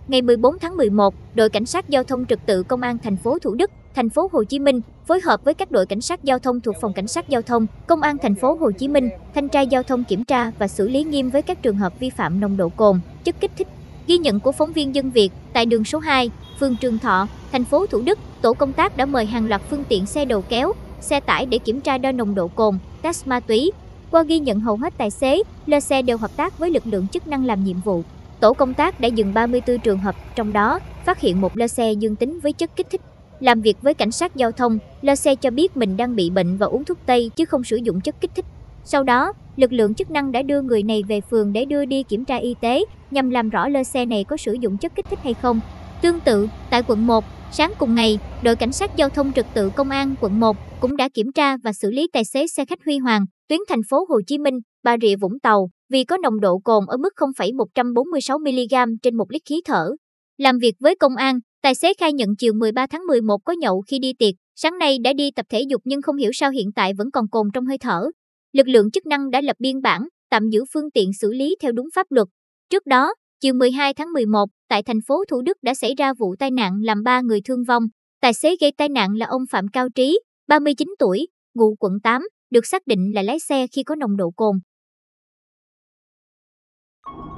Ngày 14 tháng 11, đội cảnh sát giao thông trật tự công an thành phố Thủ Đức, thành phố Hồ Chí Minh phối hợp với các đội cảnh sát giao thông thuộc phòng cảnh sát giao thông, công an thành phố Hồ Chí Minh, thanh tra giao thông kiểm tra và xử lý nghiêm với các trường hợp vi phạm nồng độ cồn, chất kích thích. Ghi nhận của phóng viên Dân Việt tại đường số 2, phường Trường Thọ, thành phố Thủ Đức, tổ công tác đã mời hàng loạt phương tiện xe đầu kéo, xe tải để kiểm tra đo nồng độ cồn, test ma túy. Qua ghi nhận hầu hết tài xế, lái xe đều hợp tác với lực lượng chức năng làm nhiệm vụ. Tổ công tác đã dừng 34 trường hợp, trong đó phát hiện một lái xe dương tính với chất kích thích. Làm việc với cảnh sát giao thông, lái xe cho biết mình đang bị bệnh và uống thuốc tây chứ không sử dụng chất kích thích. Sau đó, lực lượng chức năng đã đưa người này về phường để đưa đi kiểm tra y tế nhằm làm rõ lái xe này có sử dụng chất kích thích hay không. Tương tự, tại quận 1, sáng cùng ngày, đội cảnh sát giao thông trật tự công an quận 1 cũng đã kiểm tra và xử lý tài xế xe khách Huy Hoàng, tuyến thành phố Hồ Chí Minh, Bà Rịa Vũng Tàu vì có nồng độ cồn ở mức 0,146 mg trên 1 lít khí thở. Làm việc với công an, tài xế khai nhận chiều 13 tháng 11 có nhậu khi đi tiệc, sáng nay đã đi tập thể dục nhưng không hiểu sao hiện tại vẫn còn cồn trong hơi thở. Lực lượng chức năng đã lập biên bản, tạm giữ phương tiện xử lý theo đúng pháp luật. Trước đó, chiều 12 tháng 11, tại thành phố Thủ Đức đã xảy ra vụ tai nạn làm 3 người thương vong. Tài xế gây tai nạn là ông Phạm Cao Trí, 39 tuổi, ngụ quận 8, được xác định là lái xe khi có nồng độ cồn.